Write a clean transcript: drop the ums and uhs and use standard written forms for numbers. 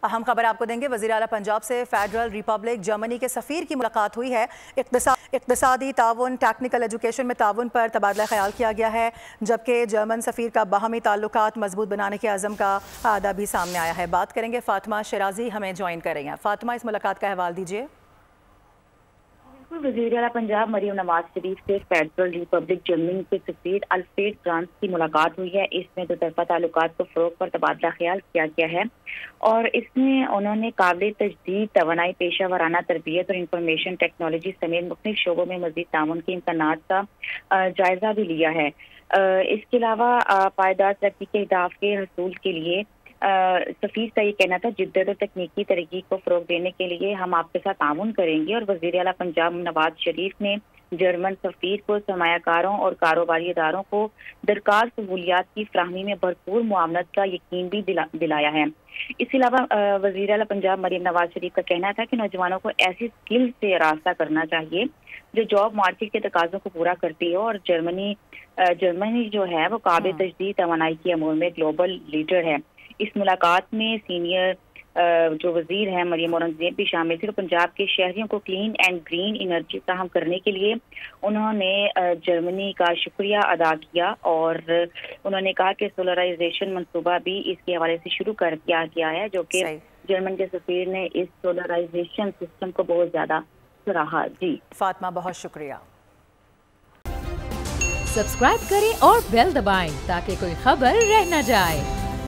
اہم خبر آپ کو دیں گے۔ وزیر اعلیٰ پنجاب سے فیڈرل ریپبلک جرمنی کے سفیر کی ملاقات ہوئی ہے۔ اقتصادی تعاون، ٹیکنیکل ایجوکیشن میں تعاون پر تبادلہ خیال کیا گیا ہے، جبکہ جرمن سفیر کا باہمی تعلقات مضبوط بنانے کے عزم کا اعادہ بھی سامنے آیا ہے۔ بات کریں گے فاطمہ شیرازی ہمیں جوائن کر رہی ہیں۔ فاطمہ، اس ملاقات کا حوالہ دیجیے۔ وزیر اعلیٰ پنجاب مریم نواز شریف سے فیڈرل ریپبلک جرمنی کے سفیر الفریڈ فرانس کی ملاقات ہوئی ہے۔ اس میں دو طرفہ تعلقات کو فروغ پر تبادلہ خیال کیا گیا ہے اور اس میں انہوں نے قابل تجدید توانائی، پیشہ ورانہ تربیت اور انفارمیشن ٹیکنالوجی سمیت مختلف شعبوں میں مزید تعاون کے امکانات کا جائزہ بھی لیا ہے۔ اس کے علاوہ پائیدار ترقی کے اہداف کے حصول کے لیے سفیر کا یہ کہنا تھا جدت اور تکنیکی ترقی کو فروغ دینے کے لیے ہم آپ کے ساتھ تعاون کریں گے، اور وزیر اعلیٰ پنجاب نواز شریف نے جرمن سفیر کو سرمایہ کاروں اور کاروباری اداروں کو درکار سہولیات کی فراہمی میں بھرپور معاونت کا یقین بھی دلایا ہے۔ اس کے علاوہ وزیر اعلیٰ پنجاب مریم نواز شریف کا کہنا تھا کہ نوجوانوں کو ایسی اسکل سے راستہ کرنا چاہیے جو جاب مارکیٹ کے تقاضوں کو پورا کرتی ہو، اور جرمنی جو ہے وہ قابل تجدید توانائی کی امور میں گلوبل لیڈر ہے۔ اس ملاقات میں سینئر جو وزیر ہیں مریم اورنگزیب بھی شامل تھے۔ پنجاب کے شہریوں کو کلین اینڈ گرین انرجی فراہم کرنے کے لیے انہوں نے جرمنی کا شکریہ ادا کیا، اور انہوں نے کہا کہ سولرائزیشن منصوبہ بھی اس کے حوالے سے شروع کر دیا گیا ہے، جو کہ جرمن کے سفیر نے اس سولرائزیشن سسٹم کو بہت زیادہ سراہا۔ جی فاطمہ، بہت شکریہ۔ سبسکرائب کریں اور بیل دبائیں تاکہ کوئی خبر رہ نہ جائے۔